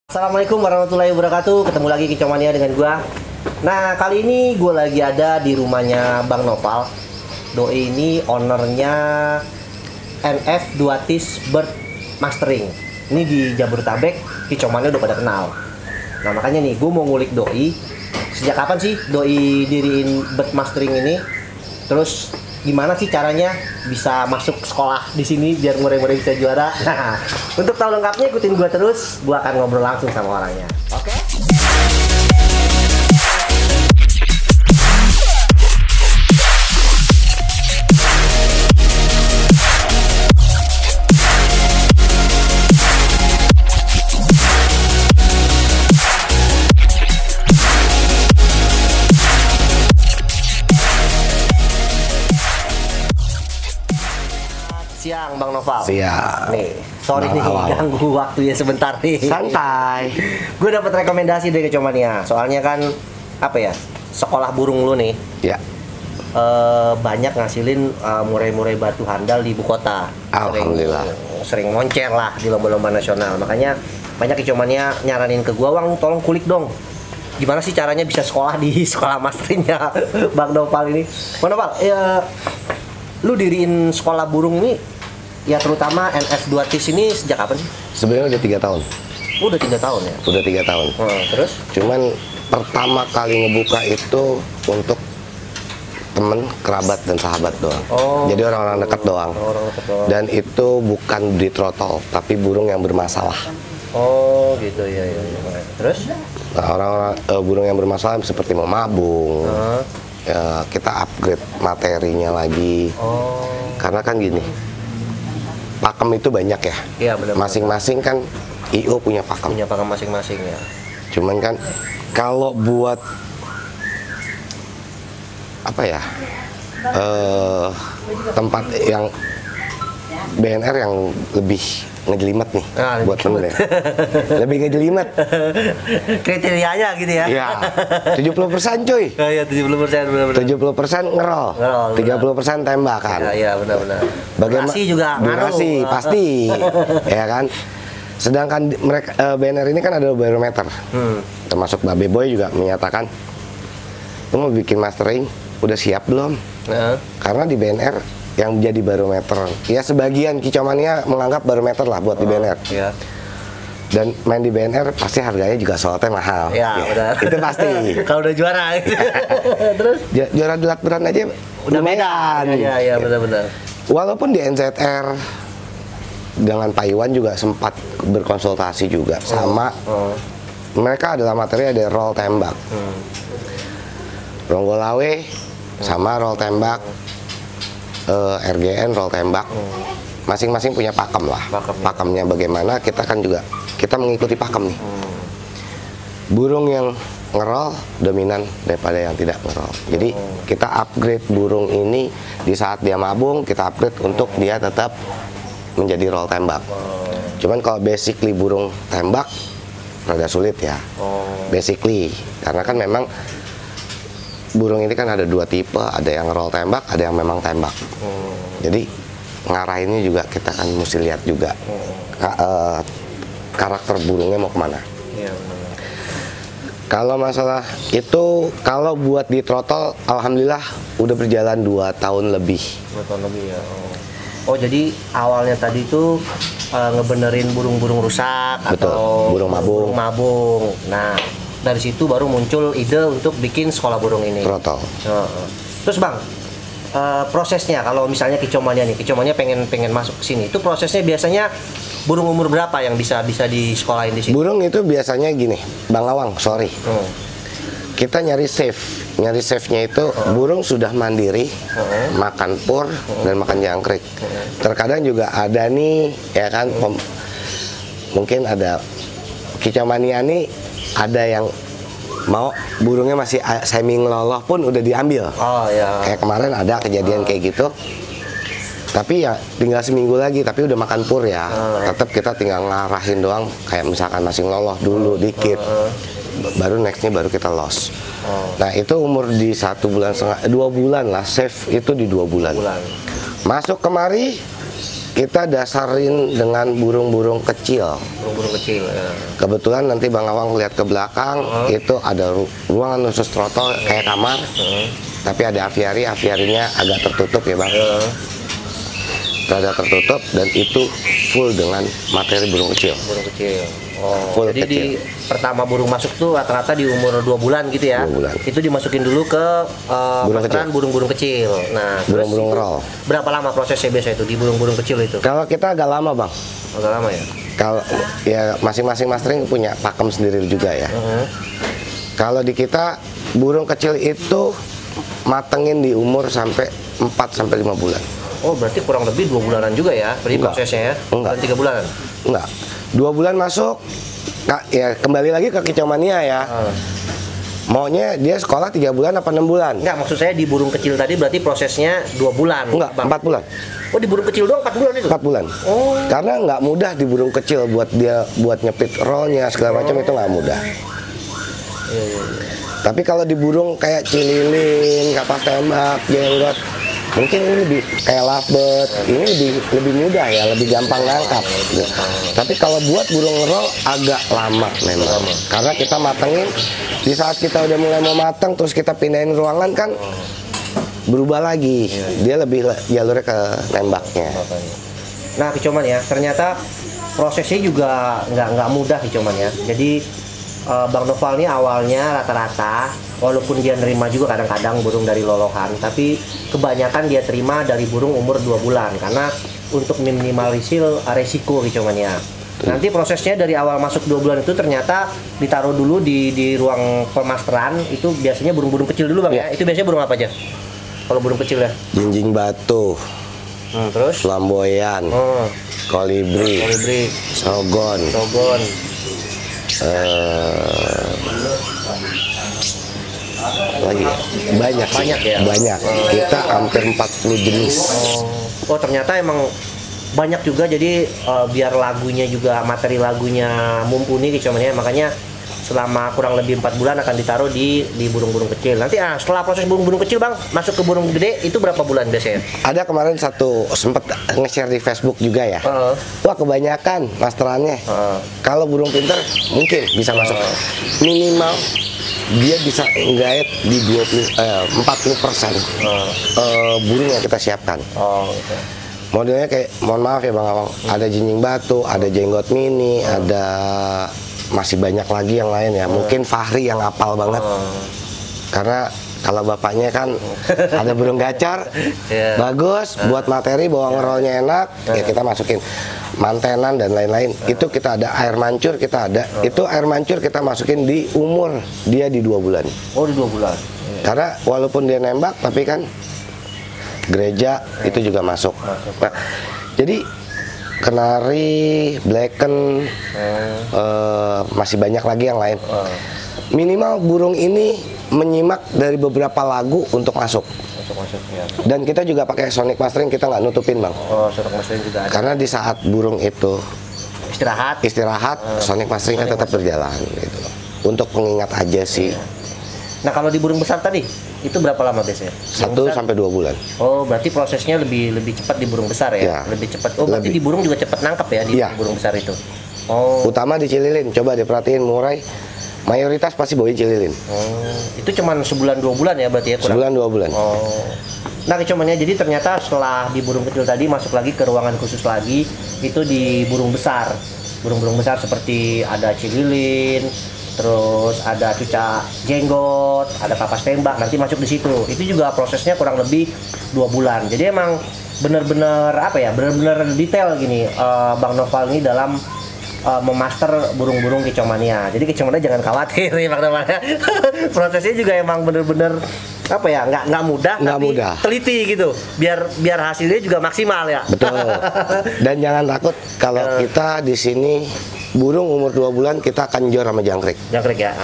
Assalamualaikum warahmatullahi wabarakatuh. Ketemu lagi Kicomania dengan gua. Nah, kali ini gua lagi ada di rumahnya Bang Nopal. Doi ini ownernya NF2TIS Bird Mastering. Ini di Jabodetabek, Kicomania udah pada kenal. Nah, makanya nih gua mau ngulik Doi. Sejak kapan sih Doi diriin Bird Mastering ini? Terus gimana sih caranya bisa masuk sekolah di sini biar murid-murid bisa juara? Nah, untuk tahu lengkapnya ikutin gua terus. Gua akan ngobrol langsung sama orangnya. Oke? Siang Bang Noval. Siang. Nih, sorry nih ganggu waktunya sebentar nih. Santai. Gue dapat rekomendasi dari Kicomania. Soalnya kan apa ya? Sekolah burung lu nih. Ya. Banyak ngasilin murai-murai batu handal di ibu kota. Alhamdulillah. Sering moncer lah di lomba-lomba nasional. Makanya banyak Kicomania nyaranin ke gua, "Wang, lu tolong kulik dong. Gimana sih caranya bisa sekolah di sekolah masteringnya Bang Nopal ini?" Bang Nopal, ya, lu diriin sekolah burung ini ya, terutama NF2TIS ini sejak kapan sih? Sebenarnya udah 3 tahun. Udah 3 tahun ya? Udah 3 tahun. Terus? Cuman pertama kali ngebuka itu untuk temen, kerabat, dan sahabat doang. Oh. Jadi orang-orang dekat doang. Orang dekat doang. Dan itu bukan di throttle, tapi burung yang bermasalah. Oh gitu ya. Terus? Nah, orang-orang burung yang bermasalah seperti mau mabung. Ya, kita upgrade materinya lagi. Oh. Karena kan gini, pakem itu banyak ya. Iya benar. Masing-masing kan IO punya pakem. Punya pakem masing-masing ya. Cuman kan kalau buat apa ya, tempat yang BNR yang lebih ngejelimet nih, buat temen ya. Lebih ngejelimet. Kriterianya gitu ya. Iya. 70% cuy. Oh iya, 70% benar-benar. 70% ngerol. 30% tembakan. Iya benar-benar. Bagaimana? Durasi juga ngaruh. Durasi pasti. Ya kan? Sedangkan mereka BNR ini kan ada barometer. Termasuk Babe Boy juga menyatakan, "Lu mau bikin mastering, udah siap belum?" Karena di BNR yang jadi barometer, ya sebagian Kicomania menganggap barometer lah buat di BNR. Iya. Dan main di BNR pasti harganya juga slotnya mahal. Iya, benar. Itu pasti. Kalau udah juara. Terus? Juara di beran aja Udah lumayan. Iya, benar-benar. Walaupun di NZR dengan Pak Iwan juga sempat berkonsultasi juga sama. Mereka adalah materi, ada roll tembak. Ronggolawe sama roll tembak. RGN roll tembak. Masing-masing punya pakem lah. Pakemnya bagaimana, kita kan juga kita mengikuti pakem nih. Burung yang ngerol dominan daripada yang tidak ngerol. Jadi kita upgrade burung ini di saat dia mabung, kita upgrade untuk dia tetap menjadi roll tembak. Cuman kalau basically burung tembak rada sulit ya. Basically, karena kan memang burung ini kan ada 2 tipe, ada yang roll tembak, ada yang memang tembak. Jadi ngarahinnya juga kita kan mesti lihat juga karakter burungnya mau kemana. Iya, kalau masalah itu, kalau buat di throttle, alhamdulillah udah berjalan 2 tahun lebih. 2 tahun lebih ya. Oh, jadi awalnya tadi itu ngebenerin burung-burung rusak. Betul, atau burung mabung. Nah, dari situ baru muncul ide untuk bikin sekolah burung ini. Throttle. Terus Bang, prosesnya kalau misalnya Kicomania pengen masuk ke sini, itu prosesnya biasanya burung umur berapa yang bisa disekolahin di sini? Burung itu biasanya gini, Bang Lawang, sorry. Kita nyari save-nya itu burung sudah mandiri, makan pur dan makan jangkrik. Terkadang juga ada nih, ya kan, mungkin ada Kicomania nih, ada yang mau burungnya masih semi ngeloloh pun udah diambil. Oh ya. Kayak kemarin ada kejadian kayak gitu. Tapi ya tinggal seminggu lagi, tapi udah makan pur ya. Tetap kita tinggal ngarahin doang, kayak misalkan masih ngeloloh dulu dikit. Baru nextnya baru kita los. Nah itu umur di 1 bulan setengah, 2 bulan lah, save itu di 2 bulan. Masuk kemari kita dasarin dengan burung-burung kecil. Burung-burung kecil. Ya. Kebetulan nanti Bang Awang lihat ke belakang, itu ada ruangan khusus trotol kayak kamar. Tapi ada aviari, aviarinya agak tertutup ya Bang. Rada tertutup dan itu full dengan materi burung kecil. Burung kecil. Oh, full jadi kecil. di pertama burung masuk tuh rata-rata di umur 2 bulan gitu ya. 2 bulan. Itu dimasukin dulu ke Burung masteran burung-burung kecil. Nah, terus Burung-burung itu roll. berapa lama prosesnya biasa itu di burung-burung kecil itu? Kalau kita agak lama Bang. Agak lama ya. Kalau ya masing-masing mastering punya pakem sendiri juga ya. Kalau di kita burung kecil itu matengin di umur sampai 4 sampai 5 bulan. Oh, berarti kurang lebih 2 bulanan juga ya, berarti Enggak. prosesnya ya? Enggak. Bukan 3 bulanan? Enggak. 2 bulan masuk. Ya kembali lagi ke kicau mania ya. Maunya dia sekolah 3 bulan apa 6 bulan? Enggak, maksud saya di burung kecil tadi berarti prosesnya 2 bulan. Enggak, Bang. 4 bulan. Oh, di burung kecil doang 4 bulan itu? 4 bulan. Oh. Karena nggak mudah di burung kecil buat dia buat nyepit rollnya segala macam itu nggak mudah. Iya. Tapi kalau di burung kayak cililin, kapas tembak, jenggot, mungkin ini lebih kayak lovebird, ini lebih mudah ya, lebih gampang nangkap. Tapi kalau buat burung roll agak lama memang. Karena kita matengin, di saat kita udah mulai mau mateng, terus kita pindahin ruangan kan berubah lagi. Dia lebih jalurnya ke nembaknya. Nah, Kicauman ya, ternyata prosesnya juga nggak mudah Kicauman ya. Jadi Bang Noval ini awalnya rata-rata, walaupun dia nerima juga kadang-kadang burung dari lolohan, tapi kebanyakan dia terima dari burung umur 2 bulan karena untuk minimalisir resiko Kicauman ya. Nanti prosesnya dari awal masuk 2 bulan itu ternyata ditaruh dulu di ruang pemasteran, itu biasanya burung-burung kecil dulu Bang ya. Itu biasanya burung apa aja? Kalau burung kecil ya? Jinjing batu, Terus? flamboyan, kolibri, sogon, lagi ya? Banyak sih. Banyak. Kita hampir 40 jenis. Oh, ternyata emang banyak juga, jadi biar lagunya juga, materi lagunya mumpuni Kicauman ya, makanya selama kurang lebih 4 bulan akan ditaruh di burung-burung kecil. Nanti setelah proses burung-burung kecil Bang, masuk ke burung gede itu berapa bulan biasanya? Ada kemarin satu sempet nge-share di Facebook juga ya. Wah, kebanyakan masterannya. Kalau burung pintar mungkin bisa masuk. Minimal dia bisa nggait di 40% burung yang kita siapkan. Okay. Modelnya kayak, mohon maaf ya Bang Awang, ada jinjing batu, ada jenggot mini, ada masih banyak lagi yang lain ya. Mungkin Fahri yang apal banget. Karena kalau bapaknya kan ada burung gacor, bagus buat materi, bawa ngerolnya enak, ya kita masukin mantenan dan lain-lain. Itu kita ada air mancur, kita ada. Itu air mancur kita masukin di umur dia di 2 bulan. Oh, di 2 bulan. Karena walaupun dia nembak, tapi kan gereja itu juga masuk. Nah, jadi kenari, blacken, masih banyak lagi yang lain. Minimal burung ini menyimak dari beberapa lagu untuk masuk. Ya. Dan kita juga pakai sonic mastering, kita nggak nutupin Bang. Oh, sonic mastering juga ada. Karena di saat burung itu istirahat, sonic masteringnya tetap berjalan gitu. Untuk pengingat aja sih. Nah, kalau di burung besar tadi itu berapa lama biasanya? 1 sampai 2 bulan. Oh, berarti prosesnya lebih cepat di burung besar ya? Lebih cepat. Oh, berarti di burung juga cepat nangkap ya di burung besar itu. Oh. Utama di cililin, coba diperhatiin murai. Mayoritas pasti bawain cililin. Itu cuman sebulan 2 bulan ya berarti ya? Sebulan 2 bulan. Nah, Kicauman ya, jadi ternyata setelah di burung kecil tadi masuk lagi ke ruangan khusus lagi, itu di burung besar. Burung-burung besar seperti ada cililin, terus ada cuca jenggot, ada kapas tembak, nanti masuk di situ. Itu juga prosesnya kurang lebih 2 bulan. Jadi emang bener-bener apa ya, bener-bener detail gini Bang Noval ini dalam memaster burung-burung Kicaumania. Jadi Kicaumania jangan khawatir nih Bang Noval. Prosesnya juga emang bener-bener apa ya, nggak mudah, tapi teliti gitu, biar hasilnya juga maksimal ya. Betul. Dan jangan takut kalau kita di sini burung umur 2 bulan kita akan jor sama jangkrik. Jangkrik ya.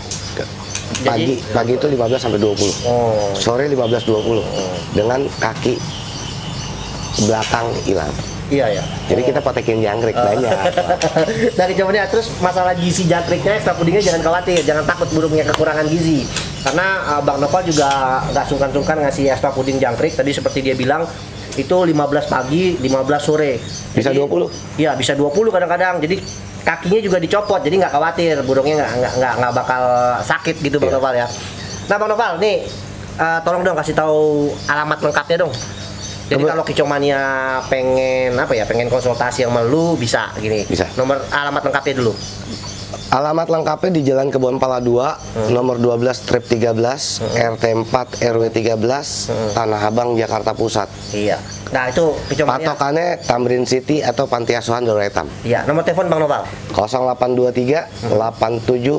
Pagi itu 15 sampai 20. Sore 15-20. Dengan kaki belakang hilang. Iya ya. Jadi kita patekin jangkrik banyak. Dari zamannya, terus masalah gizi jangkriknya, extra pudingnya jangan khawatir, jangan takut burungnya kekurangan gizi. Karena Bang Noval juga nggak sungkan-sungkan ngasih extra puding jangkrik. Tadi seperti dia bilang, itu 15 pagi, 15 sore. Bisa Jadi, 20? Iya, bisa 20 kadang-kadang. Jadi kakinya juga dicopot, jadi nggak khawatir burungnya nggak bakal sakit gitu Bang Noval ya. Nah Bang Noval, nih tolong dong kasih tahu alamat lengkapnya dong. Jadi kalau Kicomania pengen konsultasi sama lu bisa gini. Bisa. Nomor alamat lengkapnya dulu. Alamat lengkapnya di Jalan Kebon Pala 2, nomor 12 strip 13, RT 4 RW 13, Tanah Abang, Jakarta Pusat. Iya. Nah itu Kicomania. Patokannya Tamrin City atau Panti Asuhan Dora Hitam. Iya. Nomor telepon Bang Noval. 0823 87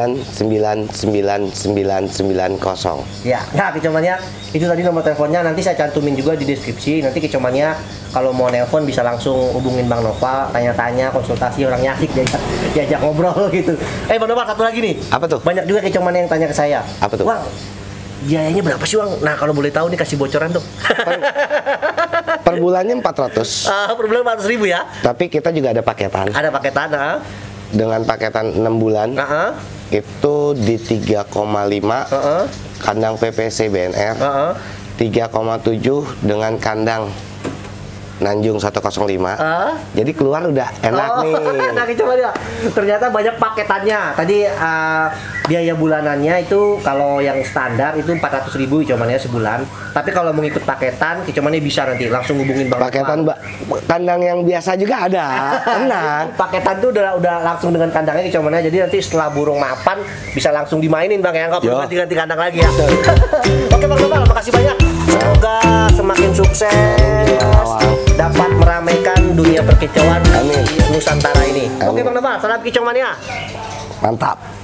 999990. Ya, nah Kicomania itu tadi nomor teleponnya, nanti saya cantumin juga di deskripsi. Nanti Kicomania kalau mau nelpon bisa langsung hubungin Bang Noval, tanya-tanya, konsultasi, orang asik diajak ngobrol gitu. Bang Noval, satu lagi nih. Apa tuh? Banyak juga Kicomania yang tanya ke saya. Apa tuh? Bang, biayanya berapa sih Bang? Nah kalau boleh tahu nih kasih bocoran dong. Per bulannya 400. Per bulan 400.000 ya? Tapi kita juga ada paketan. Ada paketan, Dengan paketan 6 bulan. Itu di 3,5 kandang PPC BNR, 3,7 dengan kandang Nanjung 105. Jadi keluar udah enak nih. Nah, coba dia. Ternyata banyak paketannya. Tadi biaya bulanannya itu kalau yang standar itu 400.000 Kicomania sebulan. Tapi kalau mau ikut paketan, Kicomania bisa nanti langsung hubungin Bang. Paketan kandang yang biasa juga ada. Tenang. Paketan tuh udah langsung dengan kandangnya Kicomania. Jadi nanti setelah burung mapan bisa langsung dimainin Bang ya. Nggak perlu ganti-ganti kandang lagi ya. Oke Bang Noval, makasih banyak. Semoga semakin sukses. Dapat meramaikan dunia perkicauan di Nusantara ini. Oke Bang Noval, salam Kicomania. Mantap.